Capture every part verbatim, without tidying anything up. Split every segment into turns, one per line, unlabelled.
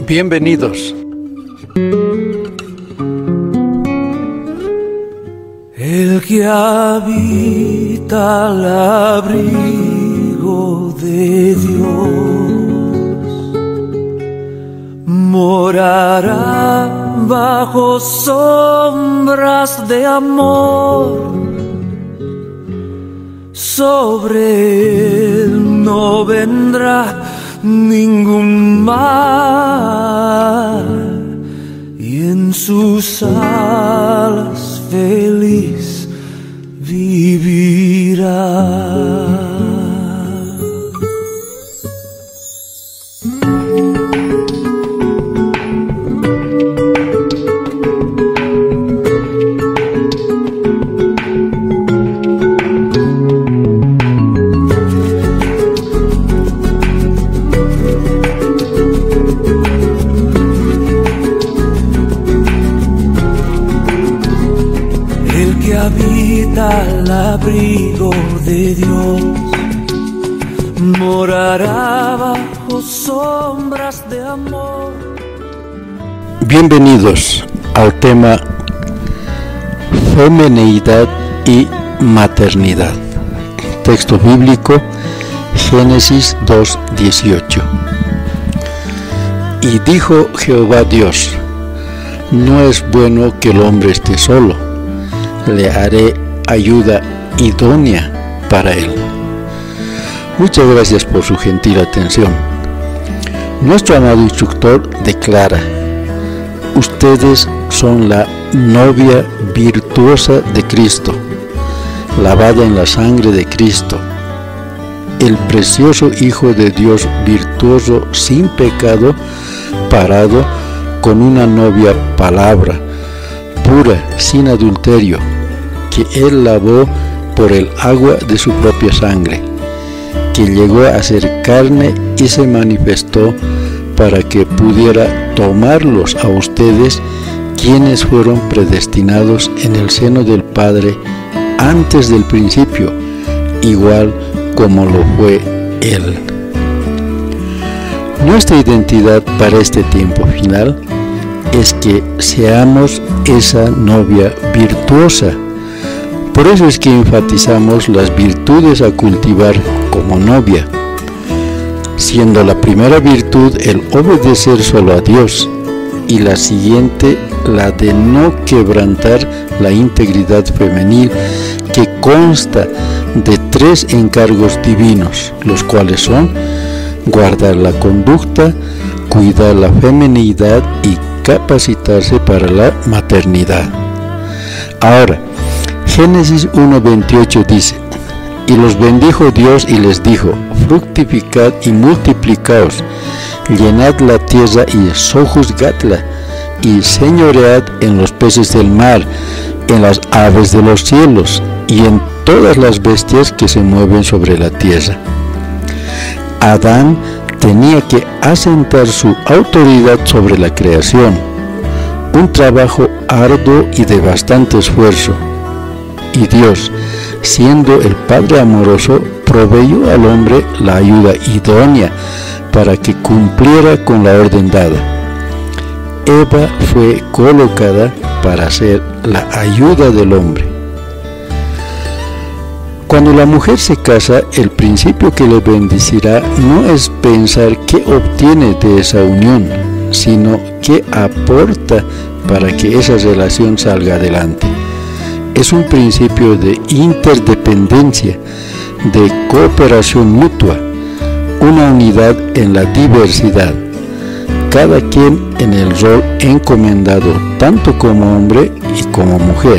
Bienvenidos.
El que habita al abrigo de Dios morará bajo sombras de amor. Sobre él no vendrá ningún mal, y en sus alas feliz vivirá. Al abrigo de Dios morará bajo sombras de amor.
Bienvenidos al tema Femineidad y Maternidad. Texto bíblico Génesis dos dieciocho. Y dijo Jehová Dios: no es bueno que el hombre esté solo, le haré ayuda idónea para él. Muchas gracias por su gentil atención. Nuestro amado instructor declara: ustedes son la novia virtuosa de Cristo, lavada en la sangre de Cristo, el precioso Hijo de Dios virtuoso sin pecado, parado con una novia palabra, pura, sin adulterio, que Él lavó por el agua de su propia sangre, que llegó a ser carne y se manifestó para que pudiera tomarlos a ustedes, quienes fueron predestinados en el seno del Padre antes del principio, igual como lo fue Él. Nuestra identidad para este tiempo final es que seamos esa novia virtuosa. Por eso es que enfatizamos las virtudes a cultivar como novia, siendo la primera virtud el obedecer solo a Dios, y la siguiente la de no quebrantar la integridad femenil, que consta de tres encargos divinos, los cuales son guardar la conducta, cuidar la feminidad y capacitarse para la maternidad. Ahora, Génesis uno veintiocho dice: y los bendijo Dios y les dijo: fructificad y multiplicaos, llenad la tierra y sojuzgadla, y señoread en los peces del mar, en las aves de los cielos, y en todas las bestias que se mueven sobre la tierra. Adán tenía que asentar su autoridad sobre la creación, un trabajo arduo y de bastante esfuerzo. Y Dios, siendo el Padre amoroso, proveyó al hombre la ayuda idónea para que cumpliera con la orden dada. Eva fue colocada para ser la ayuda del hombre. Cuando la mujer se casa, el principio que le bendecirá no es pensar qué obtiene de esa unión, sino qué aporta para que esa relación salga adelante. Es un principio de interdependencia, de cooperación mutua, una unidad en la diversidad, cada quien en el rol encomendado tanto como hombre y como mujer.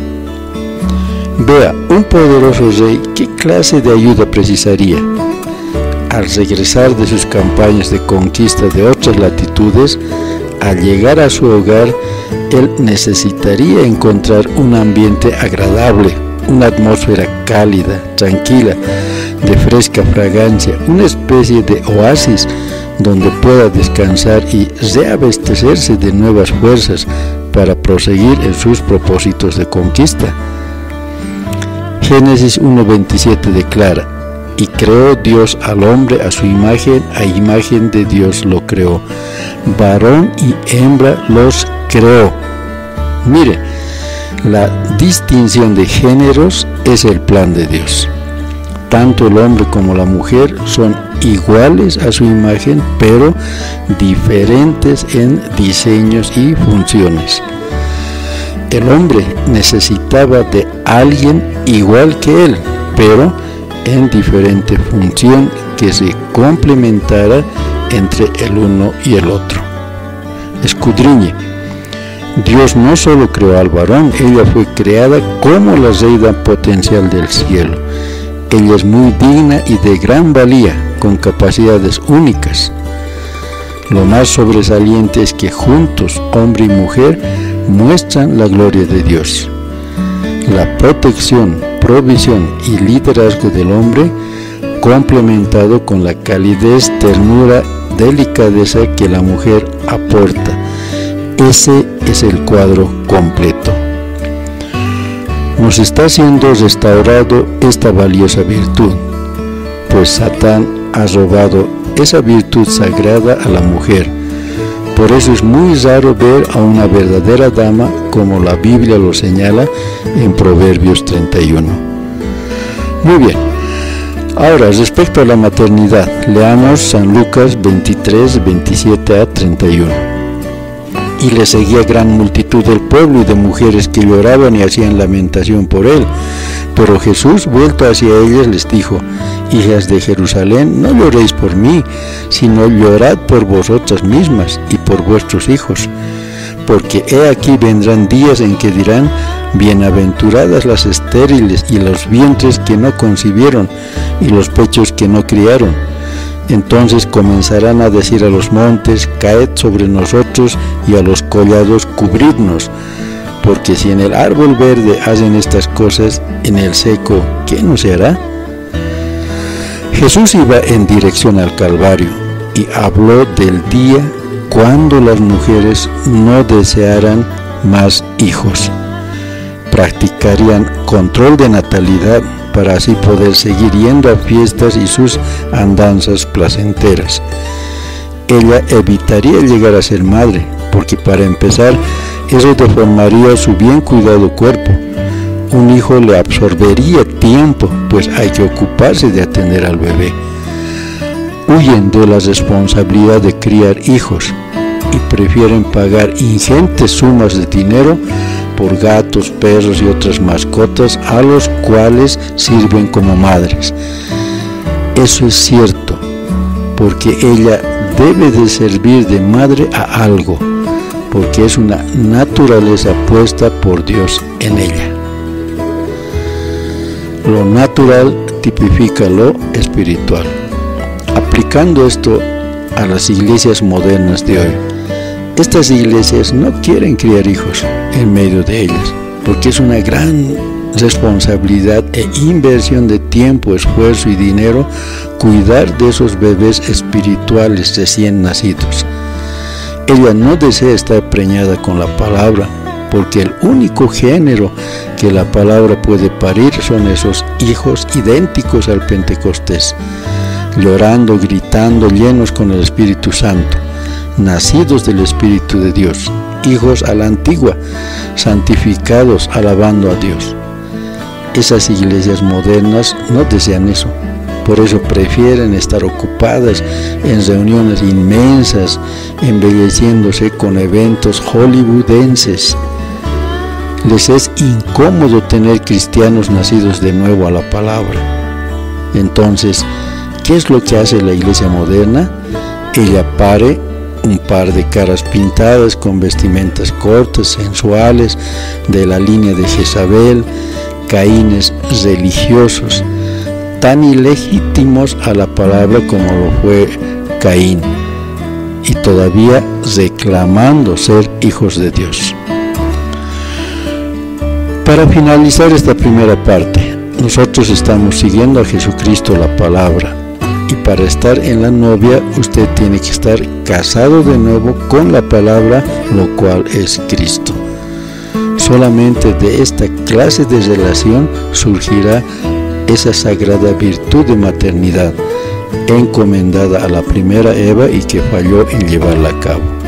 Vea, un poderoso rey, ¿qué clase de ayuda precisaría? Al regresar de sus campañas de conquista de otras latitudes, al llegar a su hogar, él necesitaría encontrar un ambiente agradable, una atmósfera cálida, tranquila, de fresca fragancia, una especie de oasis donde pueda descansar y reabastecerse de nuevas fuerzas para proseguir en sus propósitos de conquista. Génesis uno veintisiete declara: y creó Dios al hombre a su imagen, a imagen de Dios lo creó, varón y hembra los creó. Mire, la distinción de géneros es el plan de Dios. Tanto el hombre como la mujer son iguales a su imagen, pero diferentes en diseños y funciones. El hombre necesitaba de alguien igual que él, pero en diferente función que se complementara entre el uno y el otro. Escudriñe. Dios no solo creó al varón, ella fue creada como la reina potencial del cielo. Ella es muy digna y de gran valía, con capacidades únicas. Lo más sobresaliente es que juntos, hombre y mujer, muestran la gloria de Dios. La protección, provisión y liderazgo del hombre, complementado con la calidez, ternura, delicadeza que la mujer aporta. Ese es el cuadro completo. Nos está siendo restaurado esta valiosa virtud, pues Satán ha robado esa virtud sagrada a la mujer. Por eso es muy raro ver a una verdadera dama como la Biblia lo señala en Proverbios treinta y uno. Muy bien, ahora respecto a la maternidad, leamos San Lucas veintitrés, veintisiete a treinta y uno. Y le seguía gran multitud del pueblo y de mujeres que lloraban y hacían lamentación por él. Pero Jesús, vuelto hacia ellas, les dijo: hijas de Jerusalén, no lloréis por mí, sino llorad por vosotras mismas y por vuestros hijos. Porque he aquí vendrán días en que dirán: bienaventuradas las estériles y los vientres que no concibieron y los pechos que no criaron. Entonces comenzarán a decir a los montes: caed sobre nosotros, y a los collados: cubridnos. Porque si en el árbol verde hacen estas cosas, en el seco, ¿qué no se hará? Jesús iba en dirección al Calvario y habló del día cuando las mujeres no desearan más hijos. Practicarían control de natalidad para así poder seguir yendo a fiestas y sus andanzas placenteras. Ella evitaría llegar a ser madre, porque para empezar, eso deformaría su bien cuidado cuerpo. Un hijo le absorbería tiempo, pues hay que ocuparse de atender al bebé. Huyen de la responsabilidad de criar hijos y prefieren pagar ingentes sumas de dinero por gatos, perros y otras mascotas a los cuales sirven como madres. Eso es cierto, porque ella debe de servir de madre a algo, porque es una naturaleza puesta por Dios en ella. Lo natural tipifica lo espiritual. Aplicando esto a las iglesias modernas de hoy, estas iglesias no quieren criar hijos en medio de ellas, porque es una gran responsabilidad e inversión de tiempo, esfuerzo y dinero cuidar de esos bebés espirituales recién nacidos. Ella no desea estar preñada con la palabra, porque el único género que la palabra puede parir son esos hijos idénticos al Pentecostés, llorando, gritando, llenos con el Espíritu Santo, nacidos del Espíritu de Dios, hijos a la antigua, santificados, alabando a Dios. Esas iglesias modernas no desean eso, por eso prefieren estar ocupadas en reuniones inmensas, embelleciéndose con eventos hollywoodenses. Les es incómodo tener cristianos nacidos de nuevo a la palabra. Entonces, ¿qué es lo que hace la iglesia moderna? Ella pare un par de caras pintadas con vestimentas cortas, sensuales, de la línea de Jezabel, Caínes religiosos, tan ilegítimos a la palabra como lo fue Caín, y todavía reclamando ser hijos de Dios. Para finalizar esta primera parte, nosotros estamos siguiendo a Jesucristo la palabra, y para estar en la novia usted tiene que estar casado de nuevo con la palabra, lo cual es Cristo. Solamente de esta clase de relación surgirá esa sagrada virtud de maternidad, encomendada a la primera Eva y que falló en llevarla a cabo.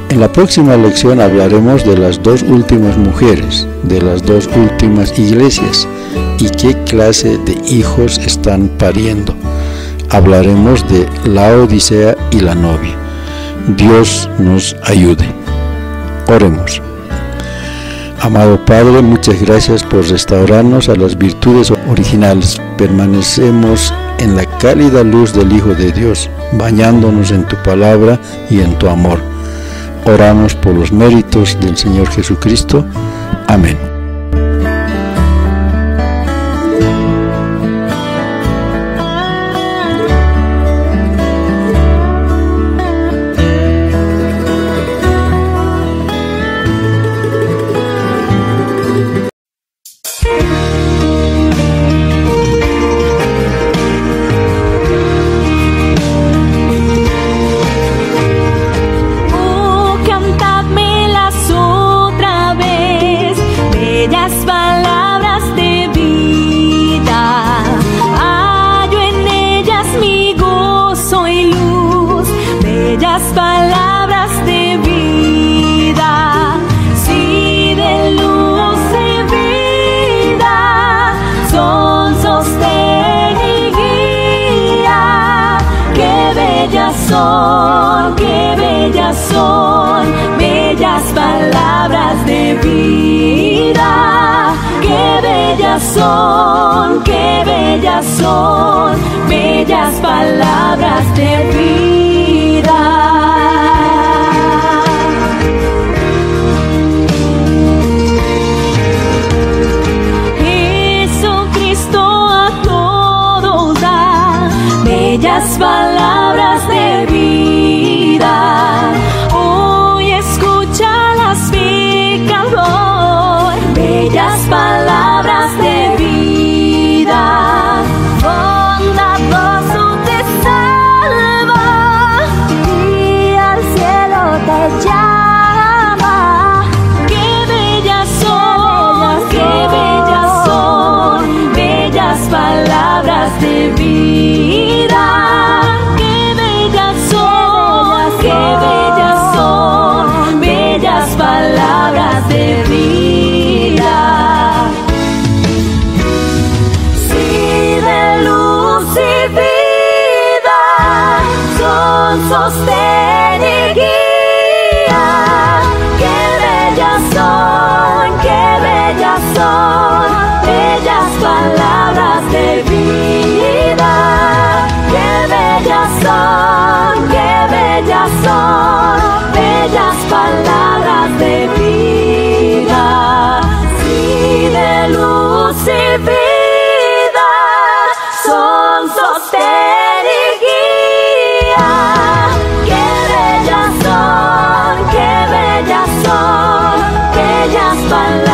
En la próxima lección hablaremos de las dos últimas mujeres, de las dos últimas iglesias y qué clase de hijos están pariendo. Hablaremos de la Odisea y la novia. Dios nos ayude. Oremos. Amado Padre, muchas gracias por restaurarnos a las virtudes originales. Permanecemos en la cálida luz del Hijo de Dios, bañándonos en tu palabra y en tu amor. Oramos por los méritos del Señor Jesucristo. Amén.
Palabras de vida, sí, de luz y vida, son sostén y guía. Qué bellas son, qué bellas son, bellas palabras de vida. Qué bellas son, qué bellas son, bellas palabras de vida. Bellas palabras de vida, hoy escúchalas, pecador. Bellas palabras de vida, bondadoso te salva y al cielo te llama. Qué bellas son, qué bellas son, bellas palabras de vida. Palabras de vida, sí, de luz y vida, son sostén y guía. Qué bellas son, qué bellas son, bellas palabras de vida. Qué bellas son, qué bellas son, bellas palabras de vida, sí, de luz y vida, son sostén y guía. Qué bellas son, qué bellas son, bellas palabras.